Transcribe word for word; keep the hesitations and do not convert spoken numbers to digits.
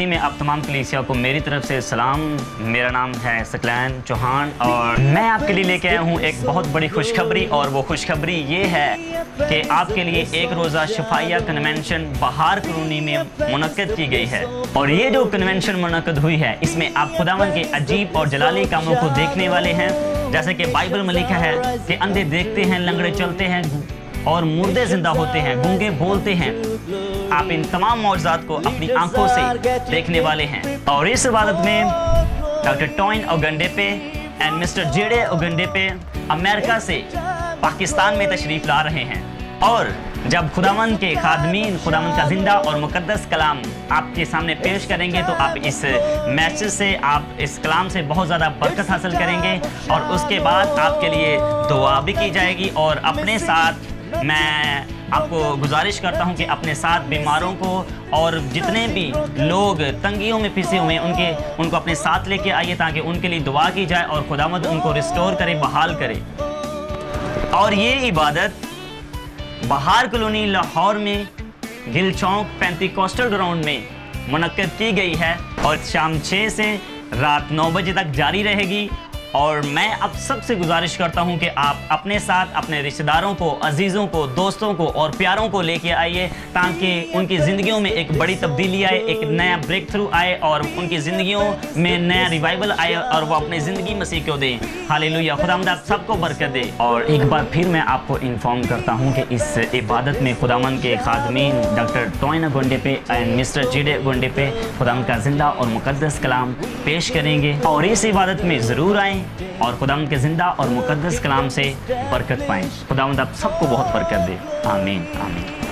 मसीह में आप तमाम कलीसिया को मेरी तरफ से सलाम। मेरा नाम है सकलैन चौहान और मैं आपके लिए लेके आया हूँ एक बहुत बड़ी खुशखबरी। और वो खुशखबरी ये है कि आपके लिए एक रोज़ा शफाइया कन्वेंशन बहार कॉलोनी में मुनक्किद की गई है। और ये जो कन्वेंशन मुनक्किद हुई है, इसमें आप खुदावन के अजीब और जलाली कामों को देखने वाले हैं। जैसे कि बाइबल में लिखा है कि अंधे देखते हैं, लंगड़े चलते हैं और मुर्दे जिंदा होते हैं, गूंगे बोलते हैं। आप इन तमाम मौजूदात को अपनी आंखों से देखने वाले हैं। और इस इबादत में doctor Toyin Ogundipe and mister Jide Ogundipe America से पाकिस्तान में तशरीफ ला रहे हैं। और जब खुदावन के खादमीन खुदावन का जिंदा और मुकद्दस कलाम आपके सामने पेश करेंगे तो आप इस मैसेज से, आप इस कलाम से बहुत ज़्यादा बरकत हासिल करेंगे। और उसके बाद आपके लिए दुआ भी की जाएगी। और अपने साथ मैं आपको गुजारिश करता हूं कि अपने साथ बीमारों को और जितने भी लोग तंगियों में फंसे हुए हैं उनके उनको अपने साथ लेके आइए, ताकि उनके लिए दुआ की जाए और खुदावंद उनको रिस्टोर करे, बहाल करे। और ये इबादत बहार कॉलोनी लाहौर में गिल चौक पेंटिकॉस्टल ग्राउंड में मुनक्किद की गई है और शाम छः से रात नौ बजे तक जारी रहेगी। और मैं अब सबसे गुजारिश करता हूं कि आप अपने साथ अपने रिश्तेदारों को, अजीज़ों को, दोस्तों को और प्यारों को लेके आइए, ताकि उनकी ज़िंदगियों में एक बड़ी तब्दीली आए, एक नया ब्रेक थ्रू आए और उनकी ज़िंदगियों में नया रिवाइवल आए और वो अपनी ज़िंदगी मसीह को दें। हालेलुया, खुदावंद आप सबको बरकत दे। और एक बार फिर मैं आपको इन्फॉर्म करता हूँ कि इस इबादत में खुदावंद के खादमीन doctor Toyin Ogundipe and mister Jide Ogundipe खुदावंद का जिंदा और मुकद्दस कलाम पेश करेंगे। और इस इबादत में ज़रूर आएँ और खुदावंद के जिंदा और मुकद्दस कलाम से बरकत पाएं। खुदावंद आप सबको बहुत बरकत दे। आमीन आमीन।